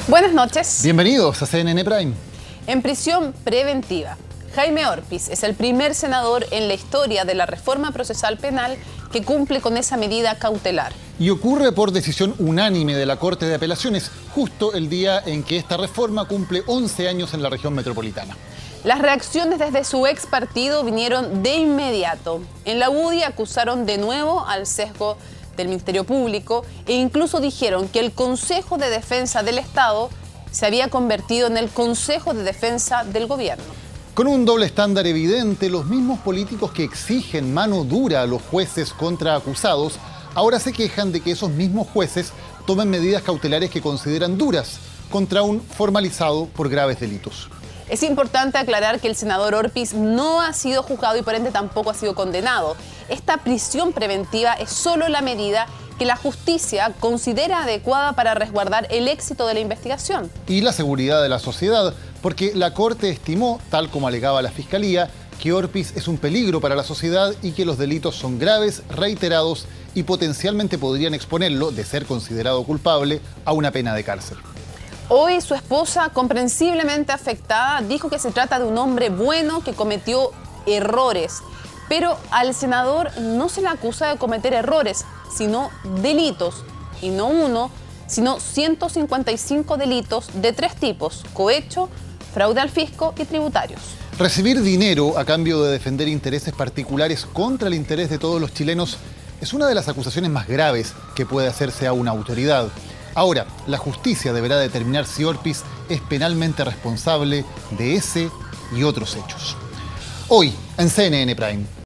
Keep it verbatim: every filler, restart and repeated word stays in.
Buenas noches. Bienvenidos a C N N Prime. En prisión preventiva. Jaime Orpiz es el primer senador en la historia de la reforma procesal penal que cumple con esa medida cautelar. Y ocurre por decisión unánime de la Corte de Apelaciones, justo el día en que esta reforma cumple once años en la región metropolitana. Las reacciones desde su ex partido vinieron de inmediato. En la U D I acusaron de nuevo al sesgo del Ministerio Público e incluso dijeron que el Consejo de Defensa del Estado se había convertido en el Consejo de Defensa del Gobierno. Con un doble estándar evidente, los mismos políticos que exigen mano dura a los jueces contra acusados, ahora se quejan de que esos mismos jueces tomen medidas cautelares que consideran duras contra un formalizado por graves delitos. Es importante aclarar que el senador Orpiz no ha sido juzgado y por ende tampoco ha sido condenado. Esta prisión preventiva es solo la medida que la justicia considera adecuada para resguardar el éxito de la investigación. Y la seguridad de la sociedad, porque la Corte estimó, tal como alegaba la Fiscalía, que Orpiz es un peligro para la sociedad y que los delitos son graves, reiterados y potencialmente podrían exponerlo, de ser considerado culpable, a una pena de cárcel. Hoy su esposa, comprensiblemente afectada, dijo que se trata de un hombre bueno que cometió errores. Pero al senador no se le acusa de cometer errores, sino delitos. Y no uno, sino ciento cincuenta y cinco delitos de tres tipos: cohecho, fraude al fisco y tributarios. Recibir dinero a cambio de defender intereses particulares contra el interés de todos los chilenos es una de las acusaciones más graves que puede hacerse a una autoridad. Ahora, la justicia deberá determinar si Orpiz es penalmente responsable de ese y otros hechos. Hoy, en C N N Prime.